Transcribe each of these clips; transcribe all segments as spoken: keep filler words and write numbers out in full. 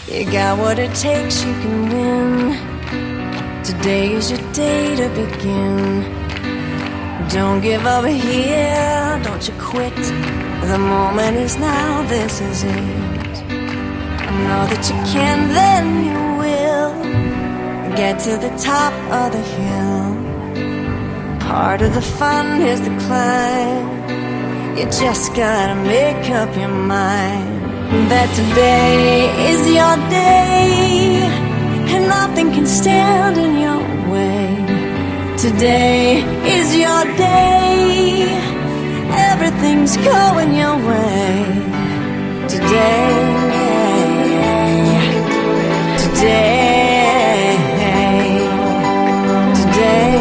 You got what it takes, you can win. Today is your day to begin. Don't give up here, don't you quit. The moment is now, this is it. I know that you can, then you will get to the top of the hill. Part of the fun is the climb. You just gotta make up your mind that today is your day, and nothing can stand in your way. Today is your day, everything's going your way. Today, today, today,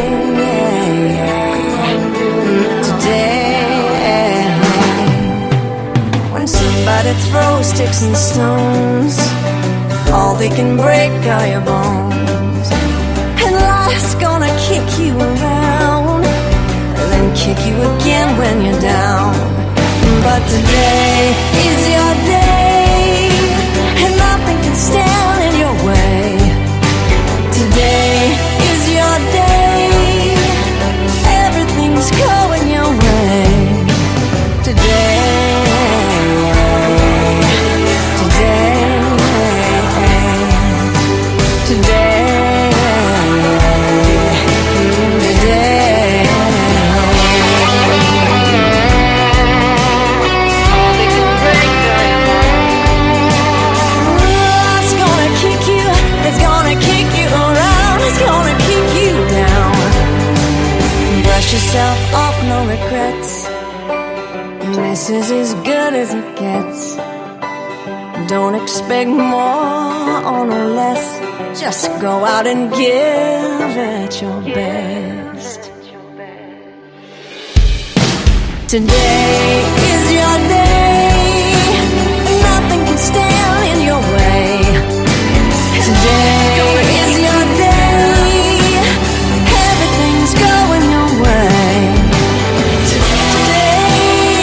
today. When somebody throws sticks and stones, all they can break are your bones. And life's gonna kick you around, and then kick you again when you're down. But today is your day, and nothing can stand in your way. Today is your day, everything's going your way. Today, today, today. Yourself off, no regrets. This is as good as it gets. Don't expect more or no less. Just go out and give it your best. Today is your day, nothing can stand in your way. Today is your day, everything's going your way. Today,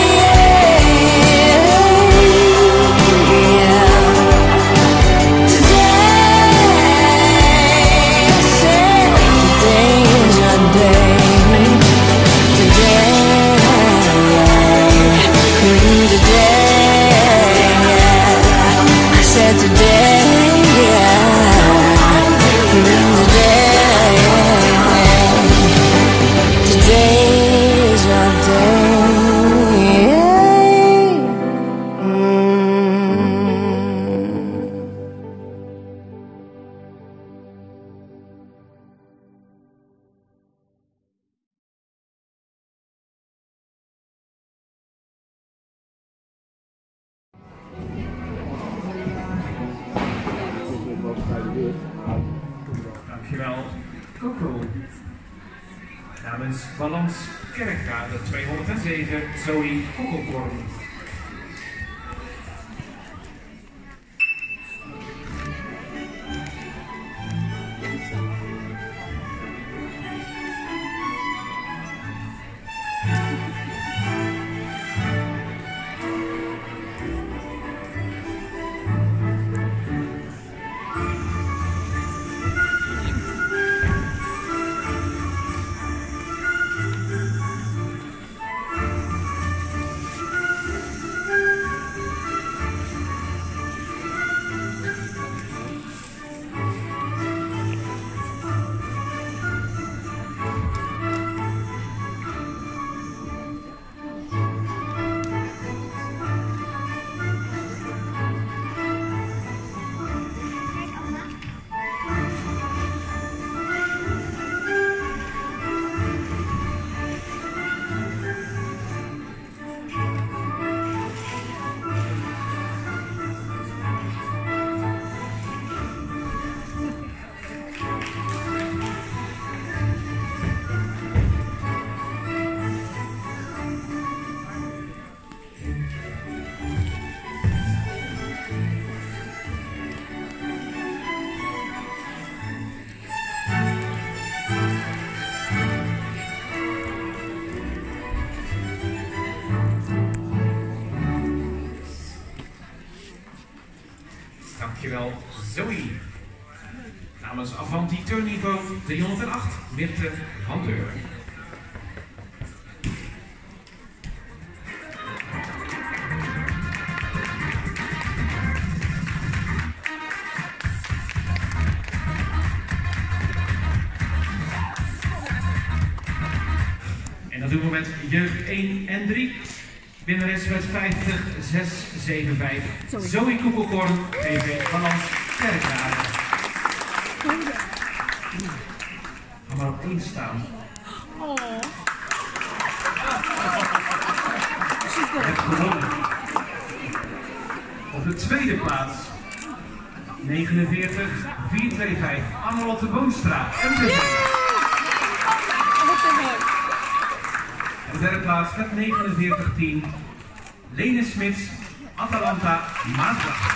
yeah. Today, say today is your day. Today, today, I said today, yeah. Today, today is your day. Dankjewel, Coco. Namens Balans Kerkrade tweehonderdzeven, Zoe Kokkelkorn. Dankjewel, Zoe. Namens Avanti turnniveau driehonderdacht, Mirte van Deuren. En dat doen we met Jeugd één en drie. Winnares met vijftig zes zeven vijf. Zoe Koepelkorn, G V Balans Kerkrade. Ga maar op één staan. Oh. Je hebt gewonnen. Op de tweede plaats negenenveertig vier twee vijf Anne-Lotte Boonstra. En de En de derde plaats met negenenveertig tien Lene Smits, Atalanta Maasbracht.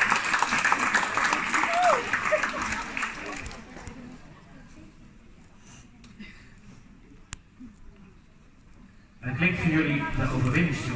En klinkt voor jullie de overwinningstoe.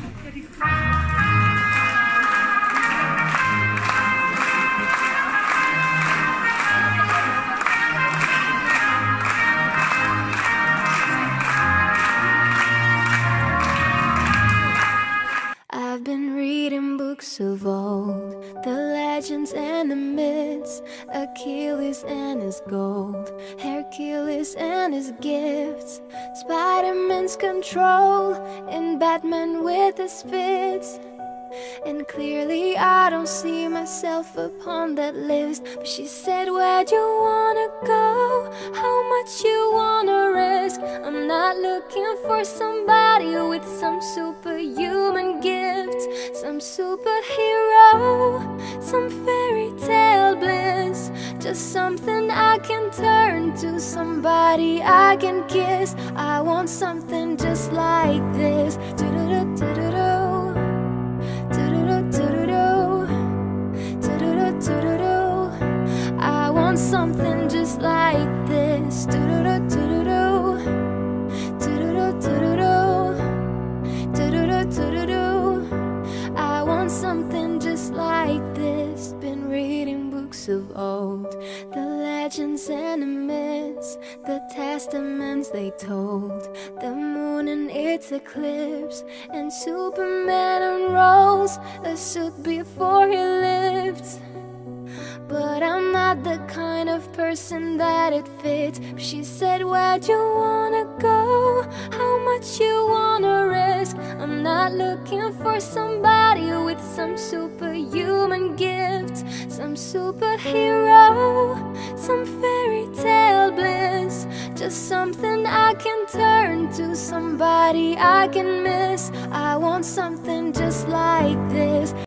I've been reading books of old, the legends and the myths, Achilles and his gold, Hercules and his gifts, Spider-Man's control, and Batman with his fits. And clearly I don't see myself upon that list. But she said, where'd you wanna go? How much you wanna risk? I'm not looking for somebody with some superhuman gifts, some superhero, some fairy tale bliss. Just something I can turn to, somebody I can kiss. I want something just like this. Do-do-do, do-do-do. I want something just like this. I want something just like this. Been reading books of old, the legends and the myths, the testaments they told, the moon and its eclipse, and Superman unrolls a suit before he lived. But I'm not the kind of person that it fits. But she said, where'd you wanna go? How much you wanna risk? I'm not looking for somebody with some superhuman gifts, some superhero, some fairy tale bliss. Just something I can turn to, somebody I can miss. I want something just like this.